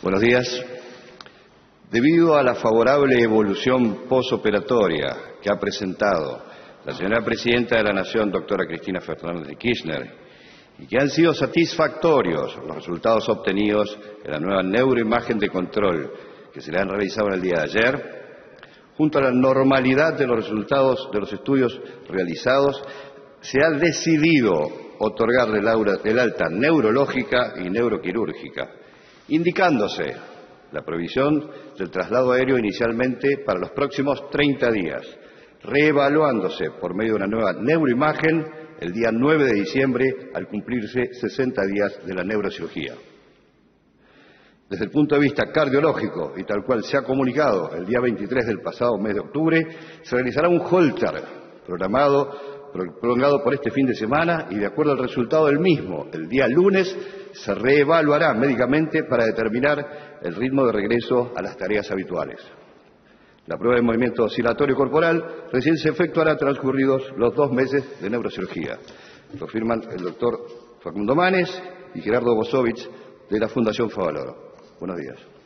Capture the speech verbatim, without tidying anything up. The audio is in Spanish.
Buenos días. Debido a la favorable evolución posoperatoria que ha presentado la señora Presidenta de la Nación, doctora Cristina Fernández de Kirchner, y que han sido satisfactorios los resultados obtenidos en la nueva neuroimagen de control que se le han realizado en el día de ayer, junto a la normalidad de los resultados de los estudios realizados, se ha decidido otorgarle el alta neurológica y neuroquirúrgica, indicándose la previsión del traslado aéreo inicialmente para los próximos treinta días, reevaluándose por medio de una nueva neuroimagen el día nueve de diciembre al cumplirse sesenta días de la neurocirugía. Desde el punto de vista cardiológico, y tal cual se ha comunicado el día veintitrés del pasado mes de octubre, se realizará un holter programado, prolongado por este fin de semana y de acuerdo al resultado del mismo, el día lunes se reevaluará médicamente para determinar el ritmo de regreso a las tareas habituales. La prueba de movimiento oscilatorio corporal recién se efectuará transcurridos los dos meses de neurocirugía. Lo firman el doctor Facundo Manes y Gerardo Bosovich de la Fundación Favaloro. Buenos días.